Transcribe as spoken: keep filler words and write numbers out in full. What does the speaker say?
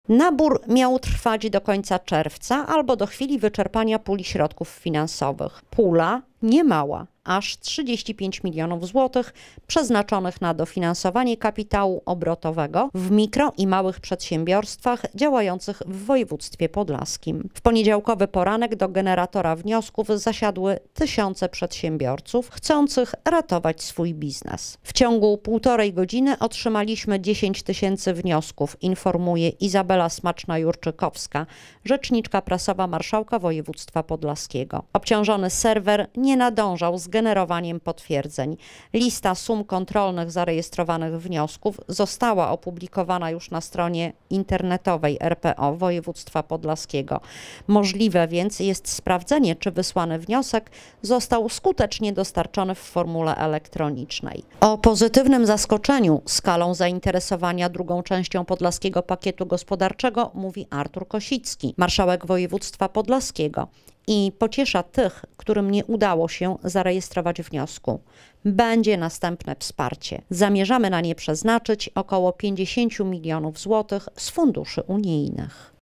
Nabór miał trwać do końca czerwca albo do chwili wyczerpania puli środków finansowych. Pula niemała, aż trzydzieści pięć milionów złotych przeznaczonych na dofinansowanie kapitału obrotowego w mikro i małych przedsiębiorstwach działających w województwie podlaskim. W poniedziałkowy poranek do generatora wniosków zasiadły tysiące przedsiębiorców chcących ratować swój biznes. W ciągu półtorej godziny otrzymaliśmy dziesięć tysięcy wniosków, informuje Izabela Smaczna-Jurczykowska, rzeczniczka prasowa marszałka województwa podlaskiego. Obciążony serwer nie nadążał z generowaniem potwierdzeń. Lista sum kontrolnych zarejestrowanych wniosków została opublikowana już na stronie internetowej R P O województwa podlaskiego. Możliwe więc jest sprawdzenie, czy wysłany wniosek został skutecznie dostarczony w formule elektronicznej. O pozytywnym zaskoczeniu skalą zainteresowania drugą częścią podlaskiego pakietu gospodarczego mówi Artur Kosicki, marszałek województwa podlaskiego. I pociesza tych, którym nie udało się zarejestrować wniosku. Będzie następne wsparcie. Zamierzamy na nie przeznaczyć około pięćdziesiąt milionów złotych z funduszy unijnych.